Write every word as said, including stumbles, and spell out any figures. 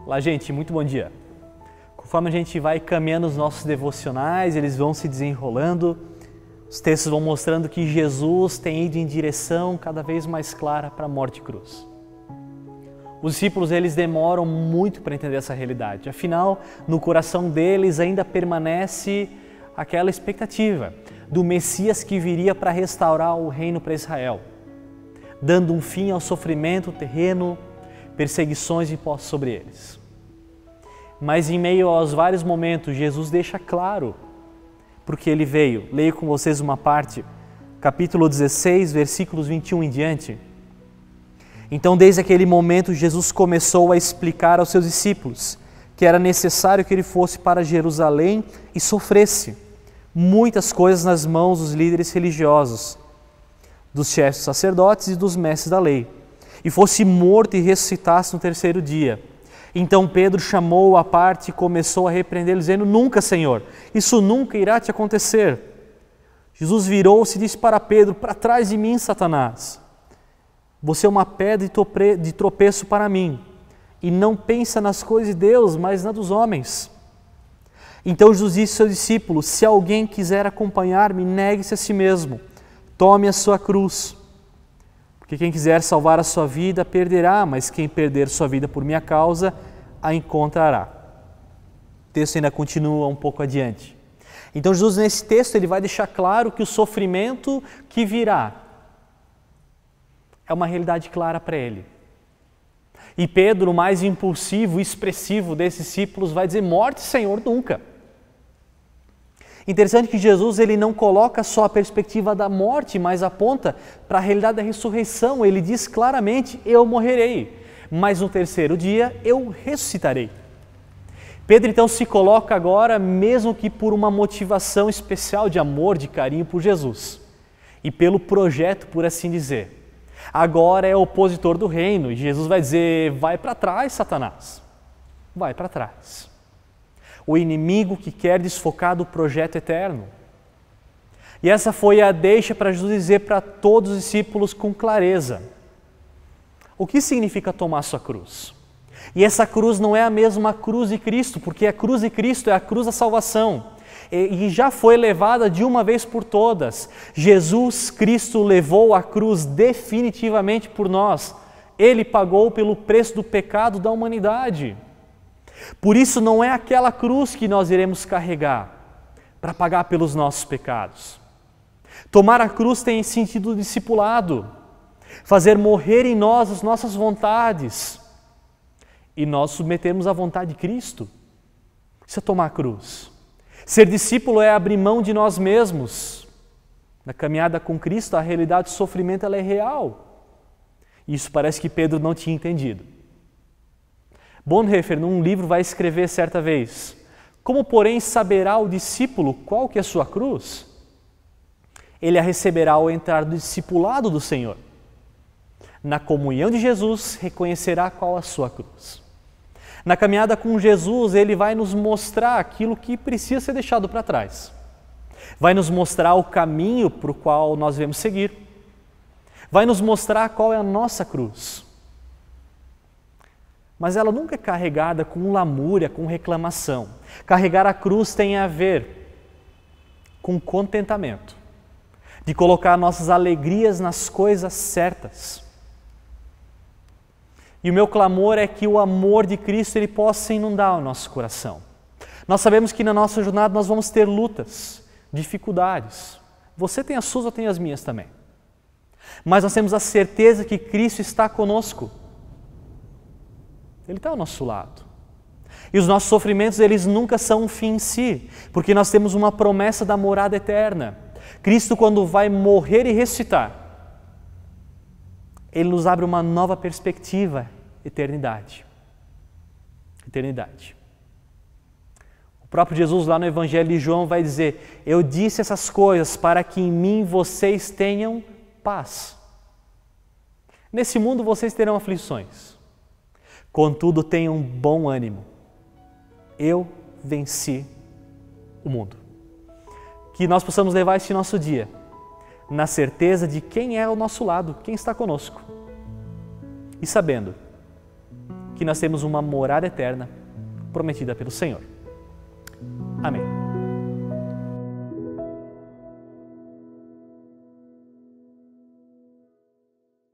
Olá, gente, muito bom dia. Conforme a gente vai caminhando os nossos devocionais, eles vão se desenrolando, os textos vão mostrando que Jesus tem ido em direção cada vez mais clara para a morte e cruz. Os discípulos, eles demoram muito para entender essa realidade. Afinal, no coração deles ainda permanece aquela expectativa do Messias que viria para restaurar o reino para Israel, dando um fim ao sofrimento terreno, perseguições impostas sobre eles. Mas em meio aos vários momentos, Jesus deixa claro porque ele veio. Leio com vocês uma parte, capítulo dezesseis, versículos vinte e um em diante. Então, desde aquele momento, Jesus começou a explicar aos seus discípulos que era necessário que ele fosse para Jerusalém e sofresse muitas coisas nas mãos dos líderes religiosos, dos chefes dos sacerdotes e dos mestres da lei, e fosse morto e ressuscitasse no terceiro dia. Então Pedro chamou-o à parte e começou a repreendê-lo, dizendo: Nunca, Senhor, isso nunca irá te acontecer. Jesus virou-se e disse para Pedro: Para trás de mim, Satanás. Você é uma pedra de tropeço para mim, e não pensa nas coisas de Deus, mas nas dos homens. Então Jesus disse ao seu discípulo: Se alguém quiser acompanhar-me, negue-se a si mesmo, tome a sua cruz. Porque quem quiser salvar a sua vida, perderá, mas quem perder sua vida por minha causa, a encontrará. O texto ainda continua um pouco adiante. Então Jesus, nesse texto, ele vai deixar claro que o sofrimento que virá é uma realidade clara para ele. E Pedro, o mais impulsivo e expressivo desses discípulos, vai dizer: Morte, Senhor, nunca. Interessante que Jesus, ele não coloca só a perspectiva da morte, mas aponta para a realidade da ressurreição. Ele diz claramente: eu morrerei, mas no terceiro dia eu ressuscitarei. Pedro então se coloca agora, mesmo que por uma motivação especial de amor, de carinho por Jesus e pelo projeto, por assim dizer. Agora é opositor do reino e Jesus vai dizer: vai para trás, Satanás, vai para trás. O inimigo que quer desfocar do projeto eterno. E essa foi a deixa para Jesus dizer para todos os discípulos com clareza o que significa tomar sua cruz. E essa cruz não é a mesma cruz de Cristo, porque a cruz de Cristo é a cruz da salvação e já foi levada de uma vez por todas. Jesus Cristo levou a cruz definitivamente por nós. Ele pagou pelo preço do pecado da humanidade. Por isso não é aquela cruz que nós iremos carregar para pagar pelos nossos pecados. Tomar a cruz tem sentido discipulado, fazer morrer em nós as nossas vontades e nós submetermos à vontade de Cristo. Isso é tomar a cruz. Ser discípulo é abrir mão de nós mesmos. Na caminhada com Cristo, a realidade do sofrimento ela é real. Isso parece que Pedro não tinha entendido. Bonhoeffer, num livro, vai escrever certa vez: Como, porém, saberá o discípulo qual que é a sua cruz? Ele a receberá ao entrar no discipulado do Senhor. Na comunhão de Jesus, reconhecerá qual a sua cruz. Na caminhada com Jesus, ele vai nos mostrar aquilo que precisa ser deixado para trás. Vai nos mostrar o caminho para o qual nós devemos seguir. Vai nos mostrar qual é a nossa cruz. Mas ela nunca é carregada com lamúria, com reclamação. Carregar a cruz tem a ver com contentamento, de colocar nossas alegrias nas coisas certas. E o meu clamor é que o amor de Cristo ele possa inundar o nosso coração. Nós sabemos que na nossa jornada nós vamos ter lutas, dificuldades. Você tem as suas, eu tenho as minhas também. Mas nós temos a certeza que Cristo está conosco. Ele está ao nosso lado. E os nossos sofrimentos, eles nunca são um fim em si, porque nós temos uma promessa da morada eterna. Cristo, quando vai morrer e ressuscitar, Ele nos abre uma nova perspectiva, eternidade. Eternidade. O próprio Jesus, lá no Evangelho de João, vai dizer: Eu disse essas coisas para que em mim vocês tenham paz. Nesse mundo vocês terão aflições. Contudo, tenham bom ânimo. Eu venci o mundo. Que nós possamos levar esse nosso dia na certeza de quem é ao nosso lado, quem está conosco. E sabendo que nós temos uma morada eterna prometida pelo Senhor. Amém.